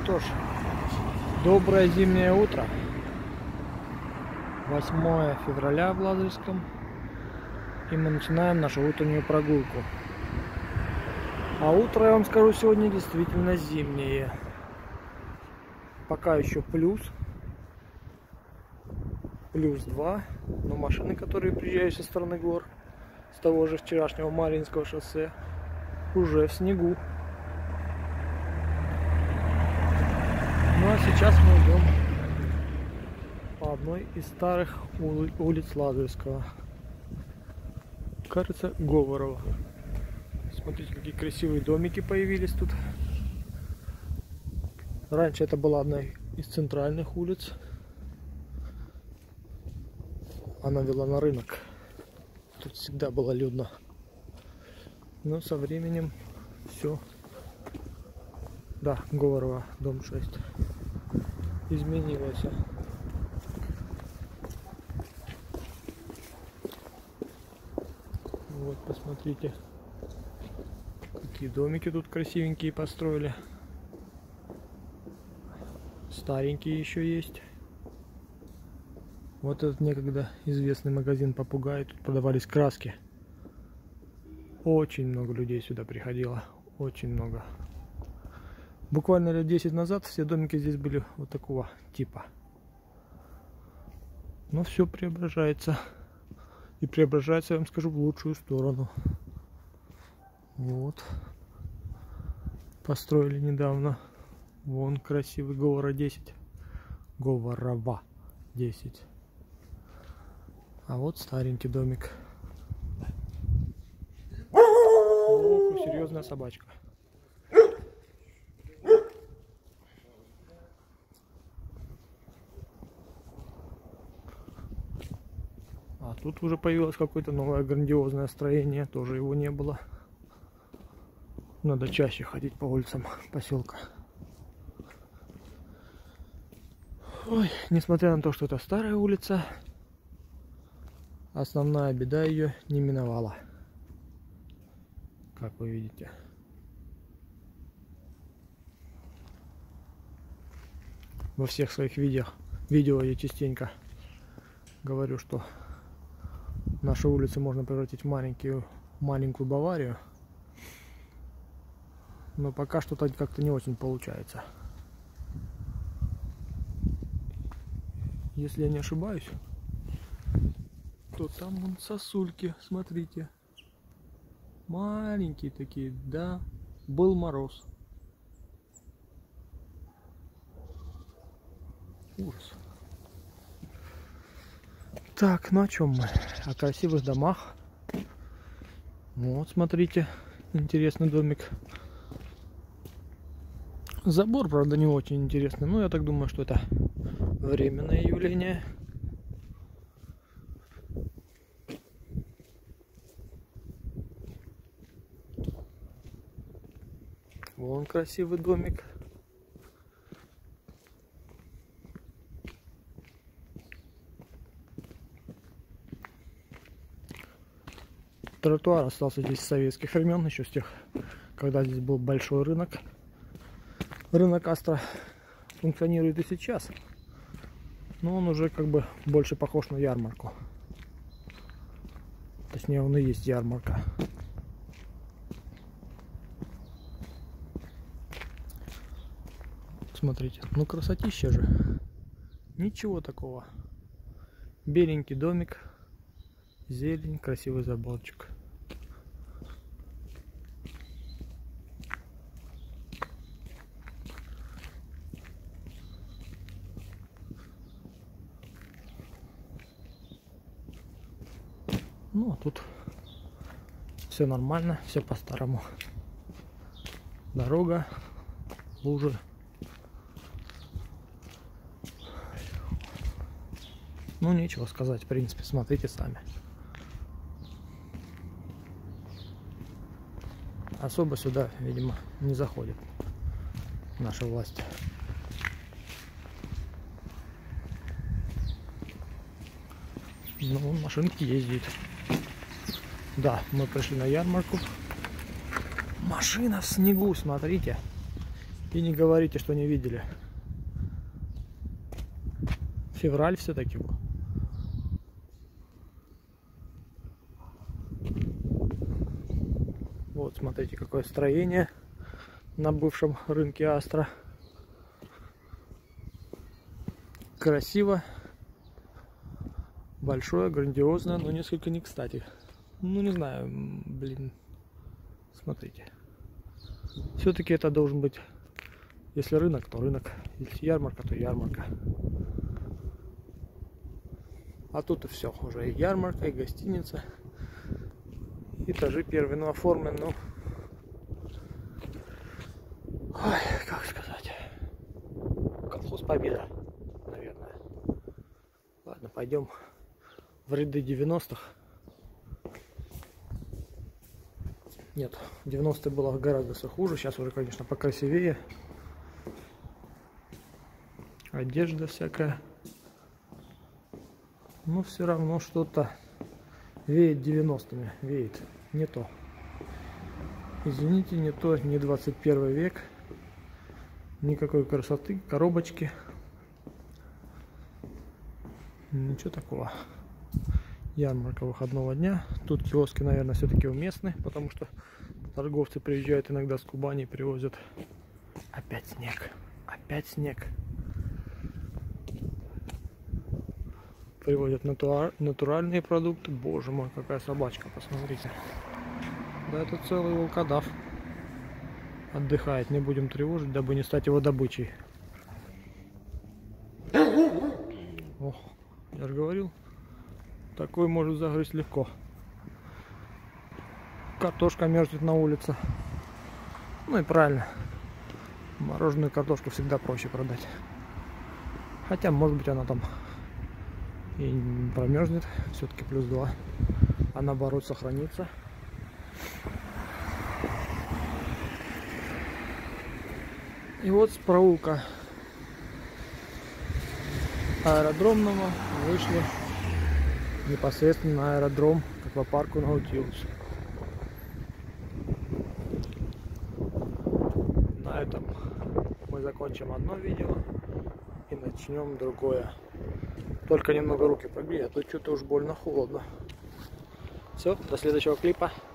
что ж, доброе зимнее утро. 8 февраля в Лазаревском. И мы начинаем нашу утреннюю прогулку. А утро, я вам скажу, сегодня действительно зимнее. Пока еще плюс 2. Но машины, которые приезжают со стороны гор, с того же вчерашнего Марьинского шоссе, уже в снегу. Ну а сейчас мы идем по одной из старых улиц Лазаревского. Кажется, Говорова. Смотрите, какие красивые домики появились тут. Раньше это была одна из центральных улиц. Она вела на рынок. Тут всегда было людно. Но со временем все. Да, Говорова, дом 6. Изменилось. Вот, посмотрите, какие домики тут красивенькие построили. Старенькие еще есть. Вот этот некогда известный магазин Попугай. Тут продавались краски. Очень много людей сюда приходило. Очень много. Буквально лет 10 назад все домики здесь были вот такого типа. Но все преображается. И преображается, я вам скажу, в лучшую сторону. Вот. Построили недавно. Вон красивый Говорова 10. Говорова 10. А вот старенький домик. Ох, серьезная собачка. А тут уже появилось какое-то новое грандиозное строение. Тоже его не было. Надо чаще ходить по улицам поселка. Ой, несмотря на то, что это старая улица, основная беда ее не миновала. Как вы видите. Во всех своих видео я частенько говорю, что нашу улицу можно превратить в маленькую Баварию. Но пока что-то как-то не очень получается. Если я не ошибаюсь, то там вон сосульки, смотрите. Маленькие такие, да, был мороз. Ужас. Так, ну о чем мы? О красивых домах. Вот, смотрите, интересный домик. Забор, правда, не очень интересный, но я так думаю, что это временное явление. Вон красивый домик. Тротуар остался здесь с советских времен, еще с тех, когда здесь был большой рынок. Рынок Астра функционирует и сейчас, но он уже как бы больше похож на ярмарку. Точнее, он и есть ярмарка. Смотрите, ну красотища же. Ничего такого. Беленький домик, зелень, красивый заборчик. Ну, а тут все нормально, все по-старому. Дорога, лужи. Ну, нечего сказать, в принципе, смотрите сами. Особо сюда, видимо, не заходит наша власть. Ну, машинки ездят. Да, мы пришли на ярмарку. Машина в снегу, смотрите. И не говорите, что не видели. Февраль все-таки был. Вот, смотрите, какое строение на бывшем рынке Астра. Красиво. Большое, грандиозное, но несколько не кстати. Ну, не знаю, блин. Смотрите. Все-таки это должен быть, если рынок, то рынок. Если ярмарка, то ярмарка. А тут и все. Уже и ярмарка, и гостиница. Этажи первые, ну, оформлены, ну... Ой, как сказать. Колхоз Победа, наверное. Ладно, пойдем в ряды 90-х. Нет, в 90-е было гораздо все хуже. Сейчас уже, конечно, покрасивее. Одежда всякая. Но все равно что-то веет 90-ми. Веет. Не то. Извините, не то, не 21 век. Никакой красоты, коробочки. Ничего такого. Ярмарка выходного дня. Тут киоски, наверное, все-таки уместны, потому что торговцы приезжают иногда с Кубани и привозят. Опять снег. Опять снег. Привозят натуральные продукты. Боже мой, какая собачка, посмотрите. Да, это целый волкодав. Отдыхает, не будем тревожить, дабы не стать его добычей. Ох, я же говорил, такой может загрызть легко. Картошка мерзнет на улице. Ну и правильно. Мороженую картошку всегда проще продать. Хотя, может быть, она там и не промерзнет. Все-таки +2. А наоборот сохранится. И вот с проулка аэродромного вышли непосредственно на аэродром к аквапарку Наутилус. На этом мы закончим одно видео и начнем другое. Только немного руки погрею, а то что-то уж больно холодно. Все, до следующего клипа.